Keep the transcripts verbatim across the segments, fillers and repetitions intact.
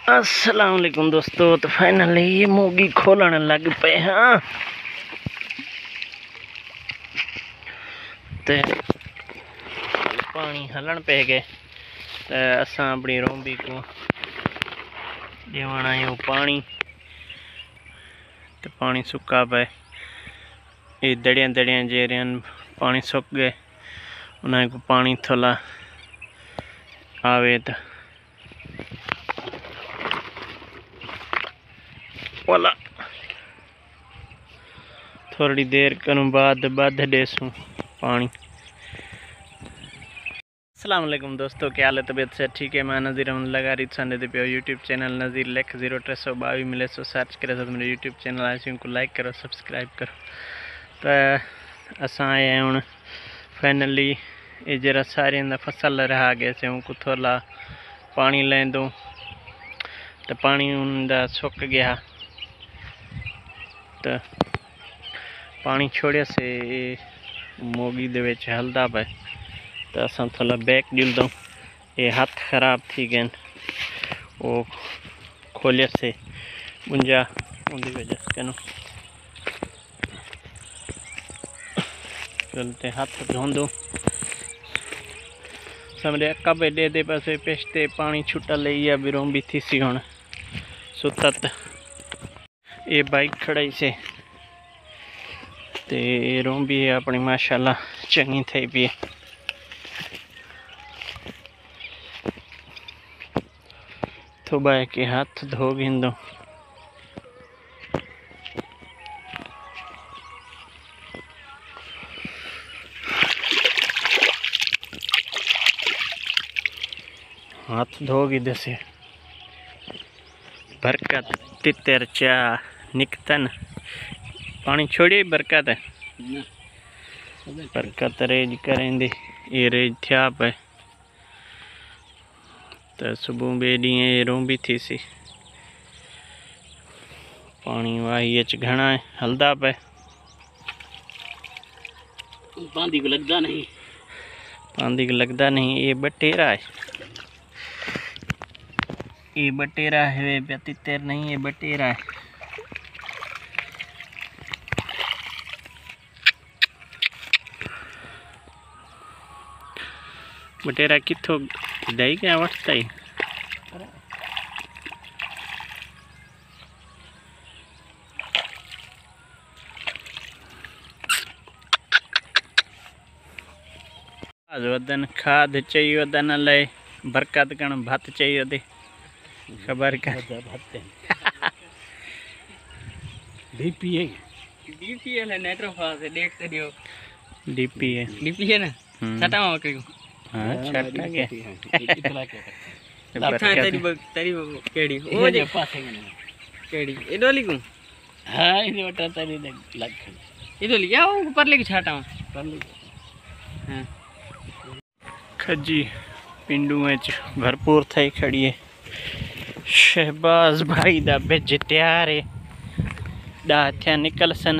अस्सलाम वालेकुम दोस्तों। तो फाइनली ये मूगी खोलने लग पे हाँ ते पानी हलन पे गए तो असा अपनी रोंबी को देवना है पानी। तो पानी सुक्का पे ये दड़िया दड़िया जेरियन पानी सुक गए उन्हें को पानी थोड़ा आवे तो वाला थोड़ी देर करूँ बाद बाद देसूँ पानी। अस्सलाम वालेकुम दोस्तों, क्या हाल है? तबीयत से ठीक है? मैं नज़ीर अहमद लगा रही संडे दे पे यूट्यूब चैनल नज़ीर लेख जीरो ट्रे सौ बावी मिले सो सर्च करे तो मेरे यूट्यूब चैनल आए को लाइक करो सब्सक्राइब करो। तो असा आए हूँ फाइनली ये जरा सारे फसल रहा गए से उनको थोड़ा पानी लें दो तो पानी उनका सुक गया तो पानी छोड़े से मोगी दे विच हलदा पे तो असा थोड़ा बैक दिल दो ये हाथ खराब थी गए वो खोलिया से मुंजा उनकी वजह से कनो चलते हाथ धो दो समझे कब दे दे पासे पेशते पानी छुट्टा ले या बिरों भी थी सी हूँ सुतत ये बाइक खड़ाई से ते रों भी अपनी माशाल्लाह चंगी थी पी तो बाय के हाथ धो गिंदो हाथ धोगी दसे बरकत तितर चा निकतन पानी छोड़िए बरकत है बरकत रेज करेंगे ये रेज थिया पे तो सुबह बेड़ी रों भी थी सी पानी वाही अच घना है हल्दा पे पांदी को लगता नहीं पांदी को लगता नहीं ये बटेरा है ये बटेरा है तितर नहीं ये बटेरा है। बटेरा किथों दही क्या वटता ही वदन खाद चाहिए वदन लय बरकत कण भात चाहिए दे खबर का डीपी है डीपी है नेट्रोफास है देख तो दियो डीपी है डीपी है ना छटा में बकरी को हां छटा के इतना के अच्छा तेरी तेरी केड़ी ओ जे पास है केड़ी ए डोली को हां इने वटा तेरी लग ये डोली क्या ऊपर लेके छटा में कर ले हां खजी पिंडू में भरपूर थई खड़ी है शहबाज भाई दा बेज तैयार है डा थिया निकल सन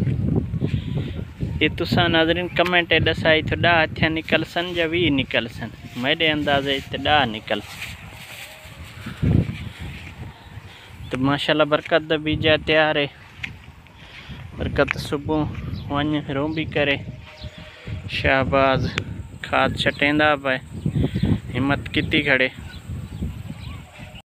ये तुसा नाज़रीन कमेंट दसाई तो डा थिया निकल सन या वी निकल सन मेरे अंदाजे तो डा निकल तो माशाल्लाह बरकत दा बीजा तैयार है बरकत सुबह वन रों भी करे शहबाज खाद छटेंदा पे हिम्मत किती खड़े